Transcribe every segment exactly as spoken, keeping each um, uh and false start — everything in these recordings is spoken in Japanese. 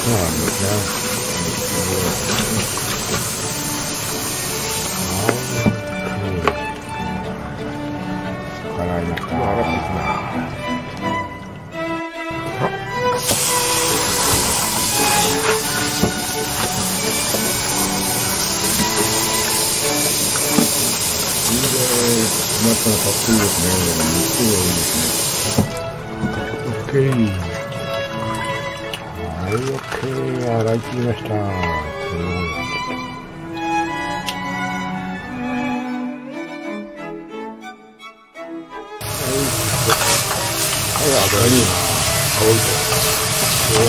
ですね。辛いな。洗っていきます。トマトがたっぷりですね。肉が多いですね。オッケー。はい、オッケー。洗い切りました。はい、油に青いと生姜、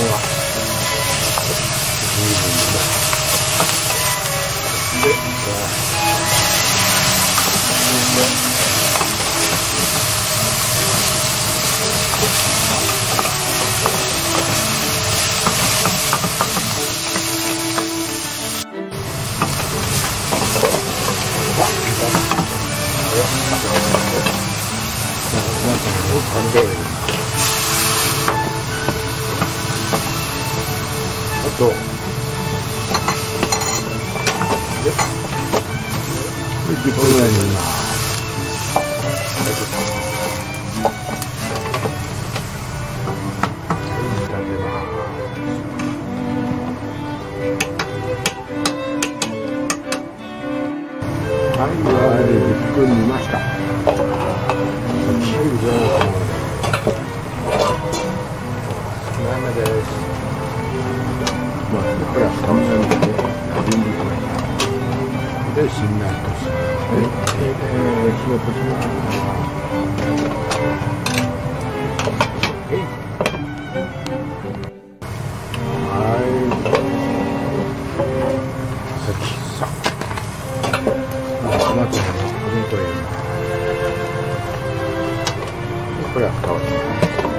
十分で、で、あと、で、じゅっぷんぐらいに今、はい、じゅっぷん煮ました。ラーメンです。まあ、これはさんめんで馴染んできました。で、しんなりとして、で、火を通します。はい。さっきさ、トマトの半分と入れます。これは蓋をします。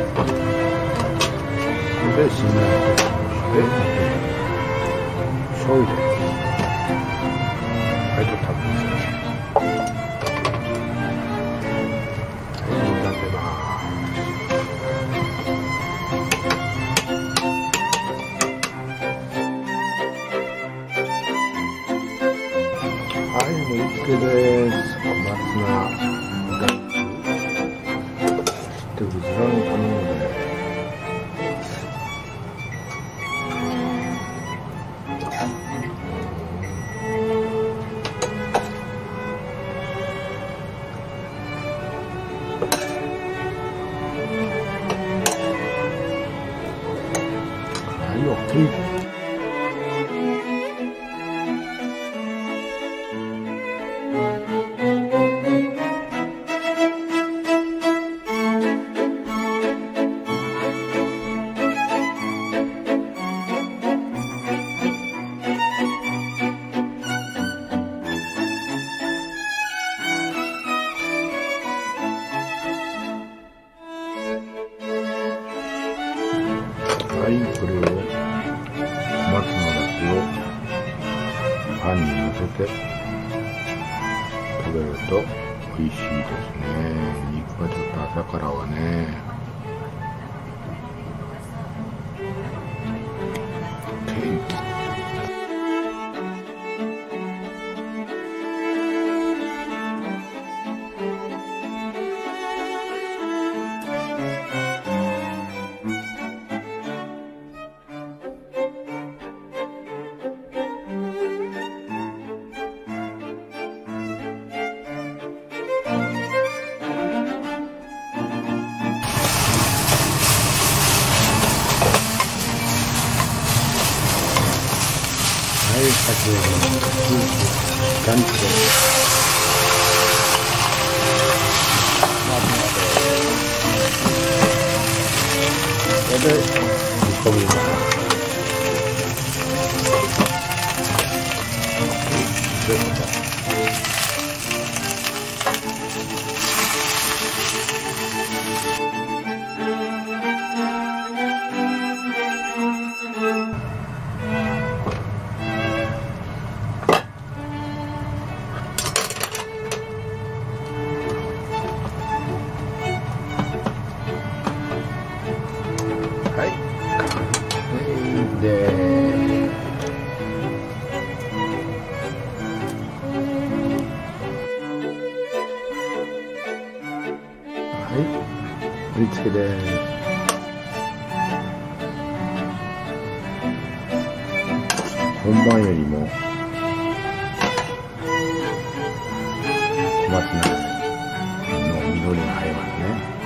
で、しんなりとして、醤油です。はい、ちょっと食べます。はい、煮立てます。はい、盛り付けです。小松菜、そしてうずらの卵です。はい、オッケー。はい、これを小松のだしをパンにのせて食べると美味しいですね。肉がちょっと朝からはね。はい、先ほどのガンチです。これで煮込みます。で、また。はい、 り付けです。本番よりも小松菜の緑が映えますね。